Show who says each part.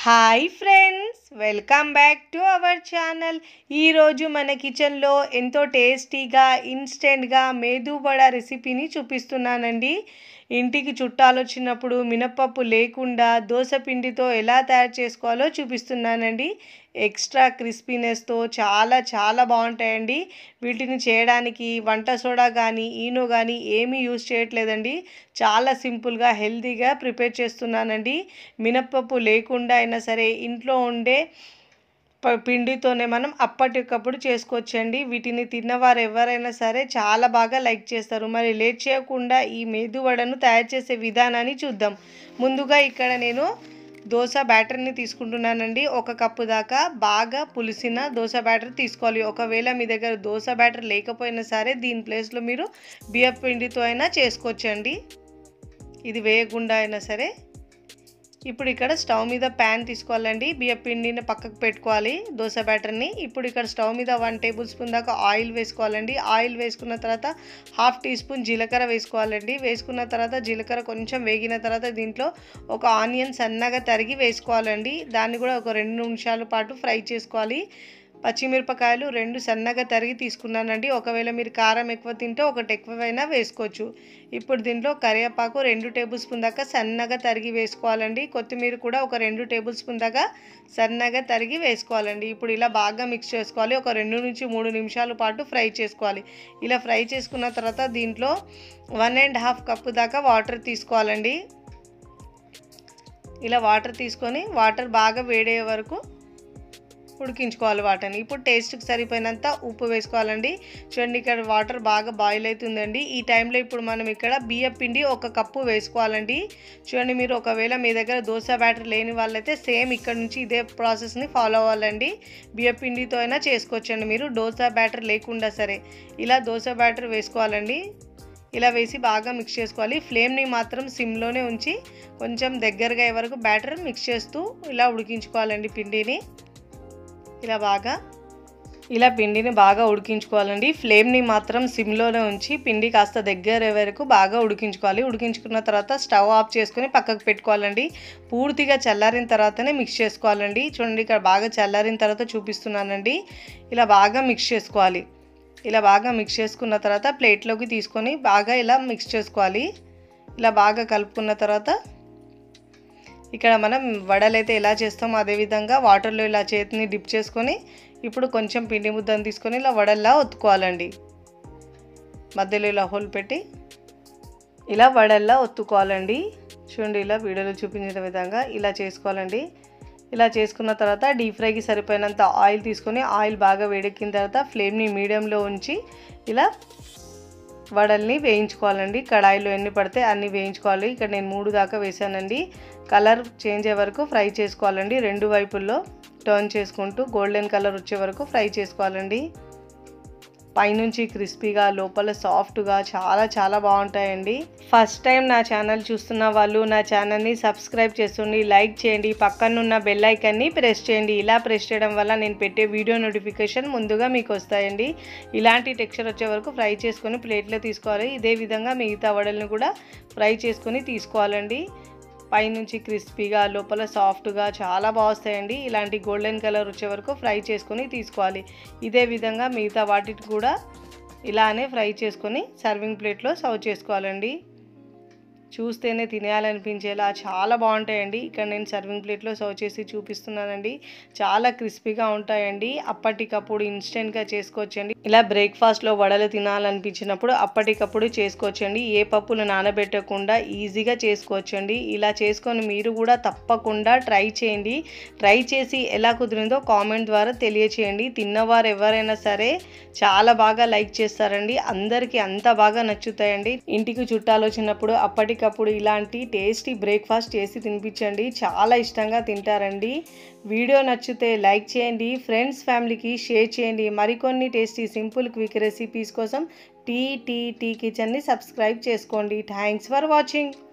Speaker 1: Hi friends, welcome back to our channel. ఈరోజు మన కిచెన్లో ఎంతో టేస్టీగా ఇన్స్టెంట్గా మేదు వడ రెసిపీని చూపిస్తున్నానండి. ఇంటికి చుట్టాలు వచ్చినప్పుడు మినపప్పు లేకుండా దోశ పిండితో ఎలా తయారు చేసుకోవాలో చూపిస్తున్నానండి. ఎక్స్ట్రా క్రిస్పీనెస్తో చాలా బాగుంటాయండి. వీటిని చేయడానికి వంట సోడా కానీ ఈనో కానీ ఏమీ యూజ్ చేయట్లేదండి. చాలా సింపుల్గా హెల్తీగా ప్రిపేర్ చేస్తున్నానండి. మినపప్పు లేకుండా అయినా సరే ఇంట్లో ఉండే పిండితోనే మనం అప్పటికప్పుడు చేసుకోవచ్చండి. వీటిని తిన్నవారు ఎవరైనా సరే చాలా బాగా లైక్ చేస్తారు. మరి లేట్ చేయకుండా ఈ మేదు వడను తయారు చేసే విధానాన్ని చూద్దాం. ముందుగా ఇక్కడ నేను దోశ బ్యాటర్ని తీసుకుంటున్నానండి. 1 కప్పు దాకా బాగా పులిసిన దోశ బ్యాటర్ తీసుకోవాలి. ఒకవేళ మీ దగ్గర దోశ బ్యాటర్ లేకపోయినా సరే దీని ప్లేస్లో మీరు బియ్యం పిండితో అయినా చేసుకోవచ్చండి. ఇది వేయకుండా అయినా సరే. ఇప్పుడు ఇక్కడ స్టవ్ మీద ప్యాన్ తీసుకోవాలండి. బియ్యం పిండిని పక్కకు పెట్టుకోవాలి దోశ బ్యాటర్ని. ఇప్పుడు ఇక్కడ స్టవ్ మీద 1 టేబుల్ స్పూన్ దాకా ఆయిల్ వేసుకోవాలండి. ఆయిల్ వేసుకున్న తర్వాత 1/2 టీ స్పూన్ జీలకర్ర వేసుకోవాలండి. వేసుకున్న తర్వాత జీలకర్ర కొంచెం వేగిన తర్వాత దీంట్లో ఒక ఆనియన్ సన్నగా తరిగి వేసుకోవాలండి. దాన్ని కూడా ఒక 2 నిమిషాల పాటు ఫ్రై చేసుకోవాలి. పచ్చిమిరపకాయలు 2 సన్నగా తరిగి తీసుకున్నానండి. ఒకవేళ మీరు కారం ఎక్కువ తింటే 1 ఎక్కువైనా వేసుకోవచ్చు. ఇప్పుడు దీంట్లో కరివేపాకు 2 టేబుల్ స్పూన్ దాకా సన్నగా తరిగి వేసుకోవాలండి. కొత్తిమీర కూడా ఒక 2 టేబుల్ స్పూన్ దాకా సన్నగా తరిగి వేసుకోవాలండి. ఇప్పుడు ఇలా బాగా మిక్స్ చేసుకోవాలి. ఒక 2 నుంచి 3 నిమిషాల పాటు ఫ్రై చేసుకోవాలి. ఇలా ఫ్రై చేసుకున్న తర్వాత దీంట్లో 1.5 కప్పు దాకా వాటర్ తీసుకోవాలండి. ఇలా వాటర్ తీసుకొని వాటర్ బాగా వేడయ్యే వరకు ఉడికించుకోవాలి వాటర్ని. ఇప్పుడు టేస్ట్కి సరిపోయినంత ఉప్పు వేసుకోవాలండి. చూడండి ఇక్కడ వాటర్ బాగా బాయిల్ అవుతుందండి. ఈ టైంలో ఇప్పుడు మనం ఇక్కడ బియ్యం పిండి 1 కప్పు వేసుకోవాలండి. చూడండి, మీరు ఒకవేళ మీ దగ్గర దోశ బ్యాటర్ లేని వాళ్ళైతే సేమ్ ఇక్కడ నుంచి ఇదే ప్రాసెస్ని ఫాలో అవ్వాలండి. బియ్యం పిండితో అయినా చేసుకోవచ్చండి మీరు, దోశ బ్యాటర్ లేకుండా సరే. ఇలా దోశ బ్యాటర్ వేసుకోవాలండి. ఇలా వేసి బాగా మిక్స్ చేసుకోవాలి. ఫ్లేమ్ని మాత్రం సిమ్లోనే ఉంచి కొంచెం దగ్గరగా అయ్యే వరకు బ్యాటర్ మిక్స్ చేస్తూ ఇలా ఉడికించుకోవాలండి పిండిని. ఇలా పిండిని బాగా ఉడికించుకోవాలండి. ఫ్లేమ్ని మాత్రం సిమ్లోనే ఉంచి పిండి కాస్త దగ్గర వరకు బాగా ఉడికించుకోవాలి. ఉడికించుకున్న తర్వాత స్టవ్ ఆఫ్ చేసుకొని పక్కకు పెట్టుకోవాలండి. పూర్తిగా చల్లారిన తర్వాతనే మిక్స్ చేసుకోవాలండి. చూడండి ఇక్కడ బాగా చల్లారిన తర్వాత చూపిస్తున్నానండి. ఇలా బాగా మిక్స్ చేసుకోవాలి. ఇలా బాగా మిక్స్ చేసుకున్న తర్వాత ప్లేట్లోకి తీసుకొని బాగా ఇలా మిక్స్ చేసుకోవాలి. ఇలా బాగా కలుపుకున్న తర్వాత ఇక్కడ మనం వడలైతే ఎలా చేస్తామో అదేవిధంగా వాటర్లో ఇలా చేతిని డిప్ చేసుకొని ఇప్పుడు కొంచెం పిండి ముద్దను తీసుకొని ఇలా వడల్లా ఒత్తుకోవాలండి. మధ్యలో ఇలా హోల్ పెట్టి ఇలా వడల్లా ఒత్తుకోవాలండి. చూడండి, ఇలా వీడియోలో చూపించిన విధంగా ఇలా చేసుకోవాలండి. ఇలా చేసుకున్న తర్వాత డీప్ ఫ్రైకి సరిపోయినంత ఆయిల్ తీసుకొని ఆయిల్ బాగా వేడెక్కిన తర్వాత ఫ్లేమ్ని మీడియంలో ఉంచి ఇలా వడల్ని వేయించుకోవాలండి. కడాయిలో ఎన్ని పడితే అన్ని వేయించుకోవాలి. ఇక్కడ నేను 3 దాకా వేసానండి. కలర్ చేంజ్ అయ్యే వరకు ఫ్రై చేసుకోవాలండి. 2 వైపుల్లో టర్న్ చేసుకుంటూ గోల్డెన్ కలర్ వచ్చే వరకు ఫ్రై చేసుకోవాలండి. పైనుంచి క్రిస్పీగా లోపల సాఫ్ట్గా చాలా బాగుంటాయండి. ఫస్ట్ టైం నా ఛానల్ చూస్తున్న వాళ్ళు నా ఛానల్ని సబ్స్క్రైబ్ చేయండి, లైక్ చేయండి, పక్కనున్న బెల్ ఐకాన్ని ప్రెస్ చేయండి. ఇలా ప్రెస్ చేయడం వల్ల నేను పెట్టే వీడియో నోటిఫికేషన్ ముందుగా మీకు వస్తాయండి. ఇలాంటి టెక్స్చర్ వచ్చే వరకు ఫ్రై చేసుకొని ప్లేట్లో తీసుకోవాలి. ఇదే విధంగా మిగతా వడల్ని కూడా ఫ్రై చేసుకొని తీసుకోవాలండి. పైనుంచి క్రిస్పీగా లోపల సాఫ్ట్గా చాలా బాగుస్తాయండి. ఇలాంటి గోల్డెన్ కలర్ వచ్చే వరకు ఫ్రై చేసుకొని తీసుకోవాలి. ఇదే విధంగా మిగతా వాటిని కూడా ఇలానే ఫ్రై చేసుకొని సర్వింగ్ ప్లేట్లో సర్వ్ చేసుకోవాలండి. చూస్తేనే తినేయాలనిపించేలా చాలా బాగుంటాయండి. ఇక్కడ నేను సర్వింగ్ ప్లేట్లో సర్వ్ చేసి చూపిస్తున్నానండి. చాలా క్రిస్పీగా ఉంటాయండి. అప్పటికప్పుడు ఇన్స్టెంట్గా చేసుకోవచ్చండి. ఇలా బ్రేక్ఫాస్ట్లో వడలు తినాలనిపించినప్పుడు అప్పటికప్పుడు చేసుకోవచ్చండి. ఏ పప్పులు నానబెట్టకుండా ఈజీగా చేసుకోవచ్చండి. ఇలా చేసుకొని మీరు కూడా తప్పకుండా ట్రై చేయండి. ట్రై చేసి ఎలా కుదిరిందో కామెంట్ ద్వారా తెలియచేయండి. తిన్నవారు ఎవరైనా సరే చాలా బాగా లైక్ చేస్తారండి. అందరికీ అంత బాగా నచ్చుతాయండి. ఇంటికి చుట్టాలు వచ్చినప్పుడు అప్పటికప్పుడు ఇలాంటి టేస్టీ బ్రేక్ఫాస్ట్ చేసి తినిపించండి. చాలా ఇష్టంగా తింటారండి. వీడియో నచ్చితే లైక్ చేయండి, ఫ్రెండ్స్ ఫ్యామిలీకి షేర్ చేయండి. మరికొన్ని టేస్టీ సింపుల్ క్విక్ రెసిపీస్ కోసం టీ కిచెన్ని సబ్స్క్రైబ్ చేసుకోండి. Thanks for watching.